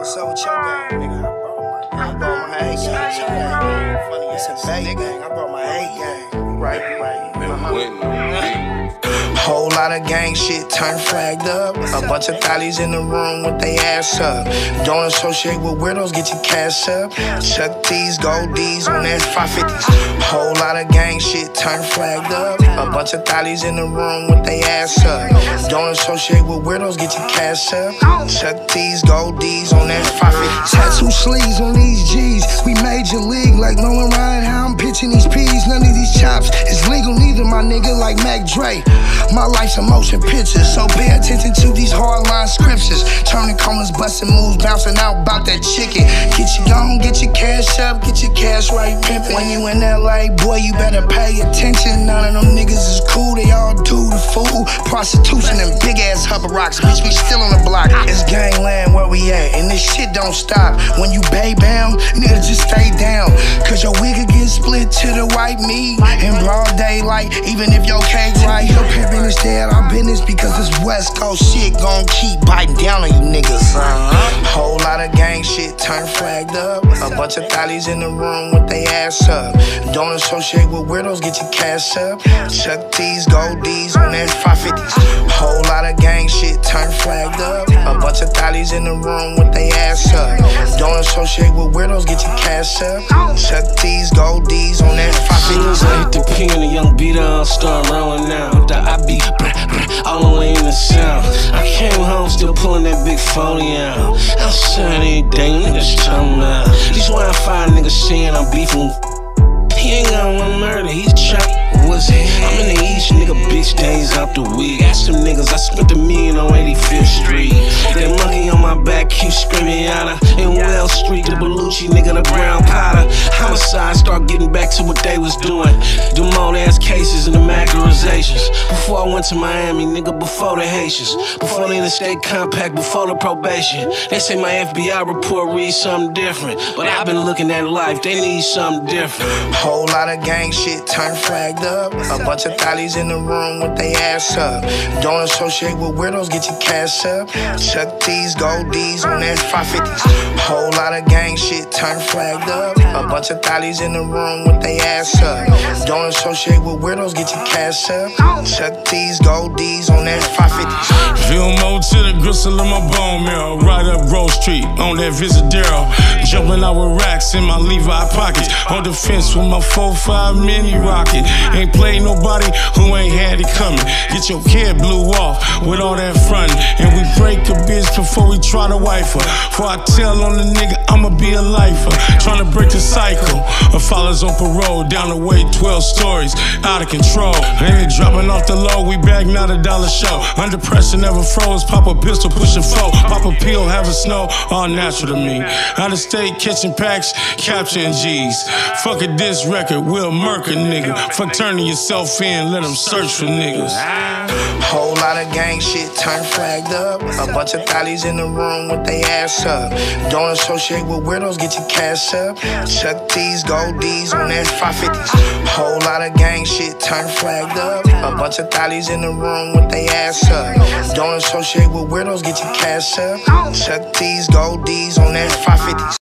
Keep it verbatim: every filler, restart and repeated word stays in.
What's up with your gang, nigga? I brought my, I brought my A gang. Funny, it's a Bay gang. I brought my A gang. Right, right. Whole lot of gang shit turned flagged up. A bunch of thotties in the room with they ass up. Don't associate with weirdos, get your cash up. Chuck these, gold D's on that five fifties. Whole lot of gang shit turned flagged up. A bunch of thotties in the room with they ass up. Don't associate with weirdos, get your cash up. Chuck these, gold D's on that five fifties. Tattoo sleeves on these G's. We major league like Nolan Ryan. How I'm pitching these P's. None of these chops is legal, neither my nigga like Mac Dre. My life's a motion picture, so pay attention to these hardline scriptures. Turning corners, busting moves, bouncing out about that chicken. Get you gone, get your cash up, get your cash right pimpin'. When you in L A, boy, you better pay attention. None of them niggas is cool, they all do the fool. Prostitution and big ass hubba rocks, bitch, we still on the block. It's gangland where we at, and this shit don't stop. When you bay bound, nigga, just stay down. Cause your wig could get split to the white meat in broad daylight, even if your cake right. Your pimpin' is dead, our business, because this West Coast shit gon' keep biting down on you niggas. Uh-huh. Whole lot of gang shit turned flagged up. A bunch of thotties in the room with they ass up. Don't associate with weirdos, get your cash up. Chuck these, gold D's on that five fifties. Whole lot of gang shit turned flagged up. A bunch of thotties in the room with they ass up. Don't associate with weirdos, get your cash up. Chuck these, gold D's on that five fifties. I hit the P and the young beater, I'll start rolling out. The I be all the way in the south. I came home still pulling that big forty out. Outside every day, niggas talking about. These why I find niggas saying I'm beefing. He ain't got one murder, he's chopped. What's it? I'm in the east, nigga, bitch days out the week. Ask them niggas, I spent a million on eighty-fifth Street. That monkey on my back keeps screaming out of. In Wells Street, the Belucci nigga, the brown powder. Homicide start getting back to what they was doing. Them old ass cases and the macarizations. Before I went to Miami, nigga, before the Haitians. Before the interstate compact, before the probation. They say my F B I report reads something different. But I've been looking at life, they need something different. Whole lot of gang shit turned flagged up. A bunch of thotties in the room with they ass up. Don't associate with weirdos, get your cash up. Chuck these, gold D's on that five fifties. Whole lot of gang shit turned flagged up. A bunch of thotties in the room with they ass up. Don't associate with weirdos, get your cash up. Chuck these, gold D's on that five fifties. Feel more to the gristle of my bone marrow. Right up Rose Street on that Visadero. Jumping out with racks in my Levi pockets. On the fence with my four five mini rocket. Ain't played nobody who ain't had it coming. Get your kid blew off with all that frontin'. And we break a bitch before we try to wife her. Before I tell on the nigga, I'ma be a lifer. Tryna break the cycle of fathers on parole. Down the way, twelve stories, out of control. Ain't dropping off the low, we back, not a dollar show. Under pressure, never froze. Pop a pistol, push a foe. Pop a pill, have a snow, all natural to me. Out of state, kitchen packs, capturing G's. Fuck a diss record, we'll murk a nigga. Fuck turning yourself in, let them search for niggas. Whole lot of gang shit turned flagged up. A bunch of thotties in the room with they ass up. Don't associate with weirdos, get your cash up. Chuck these, gold D's on that five fifties. Whole lot of gang shit turned flagged up. A bunch of thotties in the room with they ass up. Don't associate with weirdos, get your cash up. Chuck these, gold D's on that five fifties.